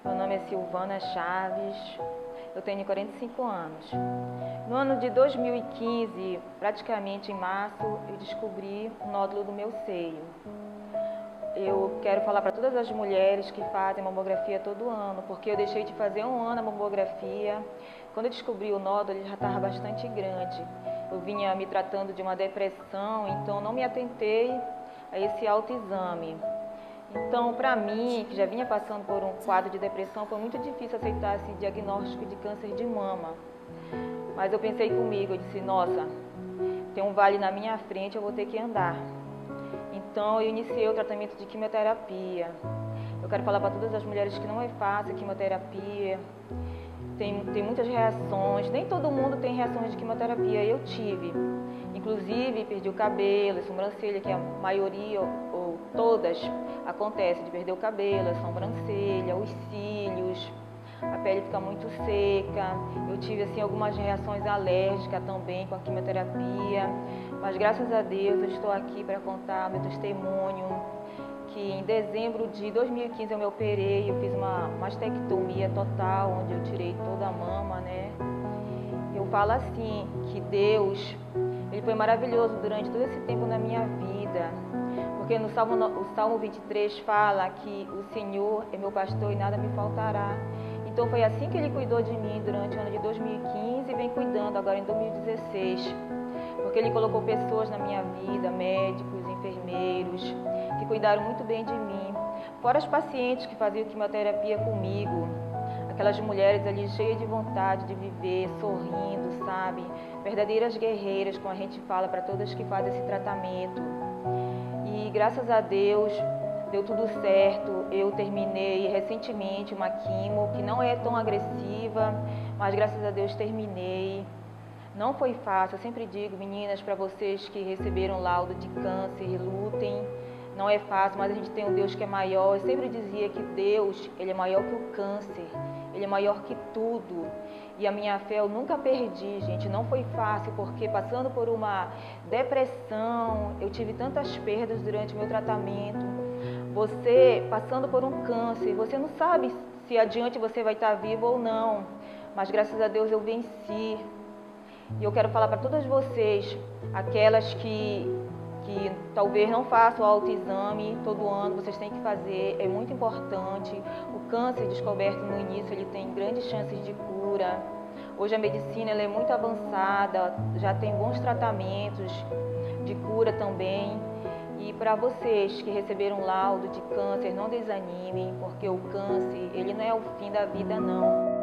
Meu nome é Silvana Chaves, eu tenho 45 anos. No ano de 2015, praticamente em março, eu descobri um nódulo do meu seio. Eu quero falar para todas as mulheres que fazem mamografia todo ano, porque eu deixei de fazer um ano a mamografia. Quando eu descobri o nódulo, ele já estava bastante grande. Eu vinha me tratando de uma depressão, então não me atentei a esse autoexame. Então, para mim, que já vinha passando por um quadro de depressão, foi muito difícil aceitar esse diagnóstico de câncer de mama. Mas eu pensei comigo, eu disse, nossa, tem um vale na minha frente, eu vou ter que andar. Então, eu iniciei o tratamento de quimioterapia. Eu quero falar para todas as mulheres que não é fácil a quimioterapia. Tem muitas reações, nem todo mundo tem reações de quimioterapia, eu tive. Inclusive, perdi o cabelo, a sobrancelha, que a maioria ou todas acontece de perder o cabelo, a sobrancelha, os cílios, a pele fica muito seca. Eu tive assim algumas reações alérgicas também com a quimioterapia, mas graças a Deus eu estou aqui para contar meu testemunho, que em dezembro de 2015 eu me operei, eu fiz uma mastectomia total, onde eu tirei toda a mama, né? Eu falo assim, que Deus, Ele foi maravilhoso durante todo esse tempo na minha vida, porque no Salmo 23 fala que o Senhor é meu pastor e nada me faltará. Então foi assim que Ele cuidou de mim durante o ano de 2015 e vem cuidando agora em 2016, porque Ele colocou pessoas na minha vida, médicos, enfermeiros, que cuidaram muito bem de mim, fora as pacientes que faziam quimioterapia comigo, aquelas mulheres ali cheias de vontade de viver, sorrindo, sabe? Verdadeiras guerreiras, como a gente fala para todas que fazem esse tratamento. E graças a Deus deu tudo certo. Eu terminei recentemente uma quimo que não é tão agressiva, mas graças a Deus terminei. Não foi fácil, eu sempre digo, meninas, para vocês que receberam laudo de câncer, lutem. Não é fácil, mas a gente tem um Deus que é maior. Eu sempre dizia que Deus, Ele é maior que o câncer, Ele é maior que tudo. E a minha fé eu nunca perdi, gente. Não foi fácil, porque passando por uma depressão, eu tive tantas perdas durante o meu tratamento. Você passando por um câncer, você não sabe se adiante você vai estar vivo ou não. Mas graças a Deus eu venci. E eu quero falar para todas vocês, aquelas que talvez não façam o autoexame todo ano, vocês têm que fazer, é muito importante. O câncer descoberto no início, ele tem grandes chances de cura. Hoje a medicina ela é muito avançada, já tem bons tratamentos de cura também. E para vocês que receberam laudo de câncer, não desanimem, porque o câncer, ele não é o fim da vida, não.